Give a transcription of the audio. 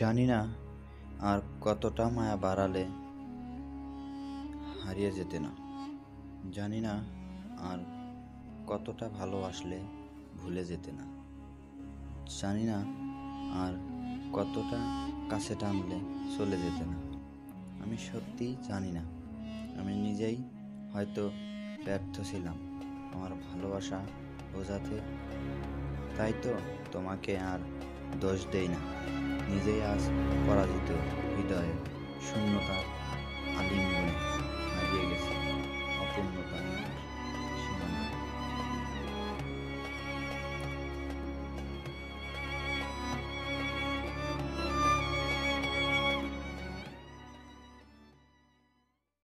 জানি না আর কতটা মায়া বাড়ালে হারিয়ে যেতে না। জানি না আর কতটা ভালোবাসলে ভুলে যেতে না। জানি না আর কতটা কাছে টানলে চলে যেতে না। আমি সত্যিই জানি না। আমি নিজেই হয়তো ব্যর্থ ছিলাম আমার ভালোবাসা বোঝাতে। তাই তো তোমাকে আর দোষ দেই না। নিজেই আজ পরাজিত হৃদয়ে শূন্যতা